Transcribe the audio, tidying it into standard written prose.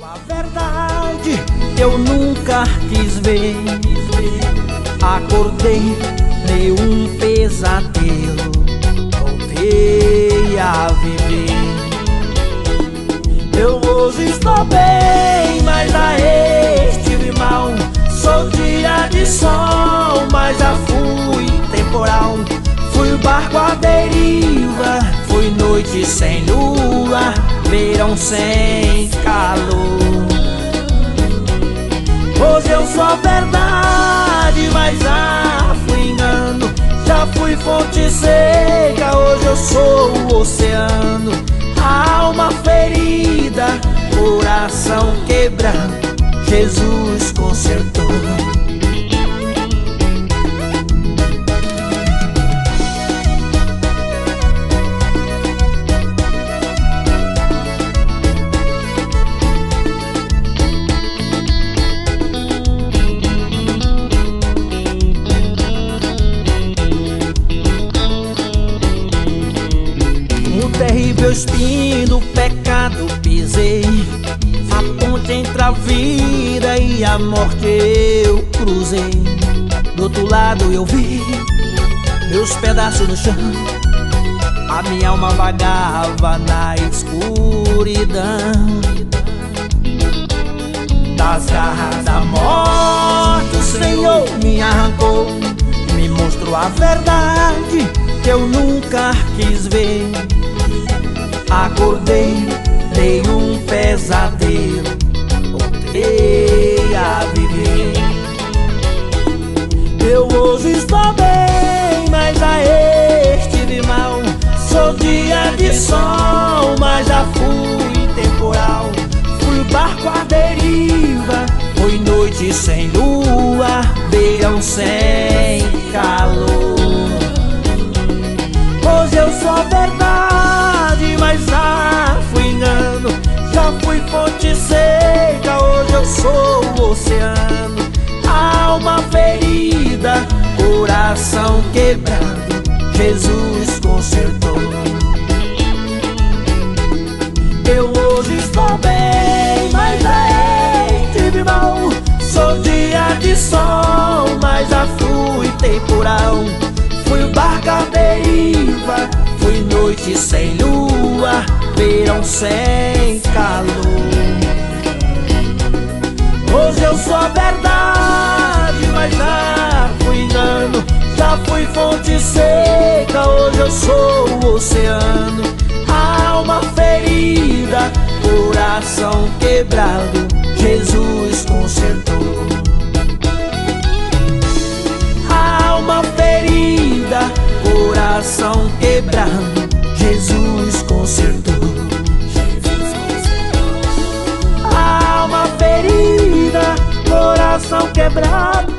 A verdade eu nunca quis ver. Acordei, dei um pesadelo, voltei a viver. Eu hoje estou bem, mas já estive mal. Sou dia de sol, mas já fui temporal. Fui barco à deriva, fui noite sem lua, verão sem calor. Hoje eu sou verdade, mas já fui engano. Já fui fonte seca, hoje eu sou o oceano. Alma ferida, coração quebrado, Jesus consertou. Terrível espinho do pecado pisei, a ponte entre a vida e a morte eu cruzei. Do outro lado eu vi meus pedaços no chão, a minha alma vagava na escuridão. Das garras da morte o Senhor me arrancou, me mostrou a verdade que eu nunca quis ver. Acordei, dei um pesadelo, voltei a viver. Eu hoje estou bem, mas já estive mal. Sou dia de sol, mas já fui temporal. Fui barco à deriva, foi noite sem lua, verão sem calor. Hoje eu sou verdade, mas já fui engano. Já fui fonte seca, hoje eu sou o oceano. Alma ferida, coração quebrado, Jesus consertou. Eu hoje estou bem, mas já estive mal. Sou dia de sol, mas já fui temporal. Fui barco à deriva, fui noite sem lua, verão sem calor. Hoje eu sou verdade, mas já fui engano. Já fui fonte seca, hoje eu sou o oceano. Alma ferida, coração quebrado, Jesus consertou. Alma ferida, coração quebrado, Jesus consertou. Alma ferida, coração quebrado,